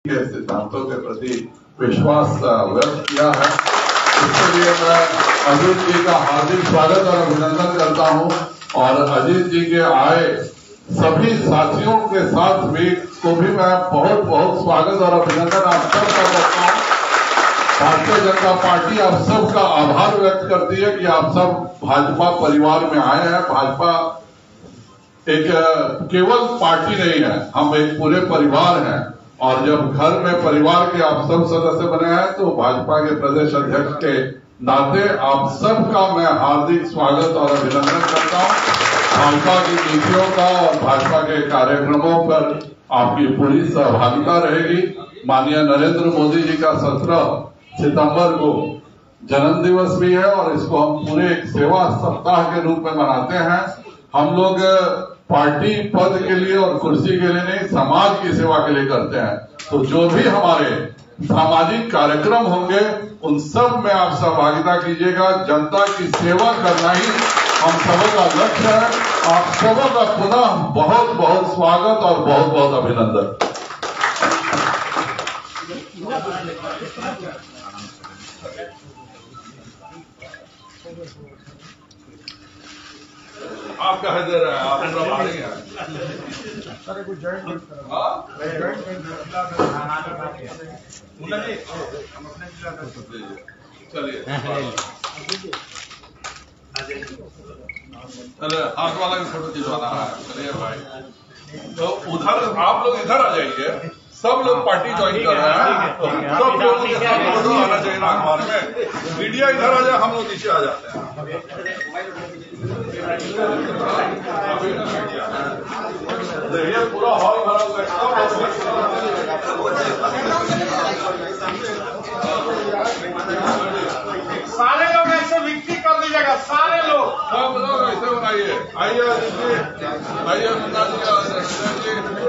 के सिद्धांतों के प्रति विश्वास व्यक्त किया है। इसके लिए मैं अजीत जी का हार्दिक स्वागत और अभिनंदन करता हूं और अजीत जी के आए सभी साथियों के साथ भी को भी मैं बहुत बहुत स्वागत और अभिनंदन आप सबका करता हूं। भारतीय जनता पार्टी आप सबका आभार व्यक्त करती है कि आप सब भाजपा परिवार में आए हैं। भाजपा एक केवल पार्टी नहीं है, हम एक पूरे परिवार हैं और जब घर में परिवार के आप सब सदस्य बने हैं तो भाजपा के प्रदेश अध्यक्ष के नाते आप सबका मैं हार्दिक स्वागत और अभिनंदन करता हूं। भाजपा की नीतियों का और भाजपा के कार्यक्रमों पर आपकी पूरी सहभागिता रहेगी। माननीय नरेंद्र मोदी जी का 17 सितंबर को जन्म दिवस भी है और इसको हम पूरे एक सेवा सप्ताह के रूप में मनाते हैं। हम लोग पार्टी पद के लिए और कुर्सी के लिए नहीं, समाज की सेवा के लिए करते हैं। तो जो भी हमारे सामाजिक कार्यक्रम होंगे उन सब में आप सहभागिता कीजिएगा। जनता की सेवा करना ही हम सबों का लक्ष्य है। आप सबों का पुनः बहुत बहुत स्वागत और बहुत बहुत अभिनंदन। आप कहा दे रहे हैं, आप पूरा भारी हैं। सर कुछ जॉइंट चलिए हाथ वाला भी फोटो खिंचवाना है। चलिए भाई, तो उधर आप लोग इधर आ जाइए। सब लोग पार्टी ज्वाइन कर रहे हैं, तो सब लोगों के साथ फोटो आना चाहिए ना अखबार में। मीडिया इधर आ जाए, हम लोग नीचे आ जाते हैं। देखिए पूरा हॉल भरा हुआ है। सारे लोग ऐसे विकसित कर दीजिएगा, सारे लोग सब लोग ऐसे बनाइए। आइए मुन्ना जी,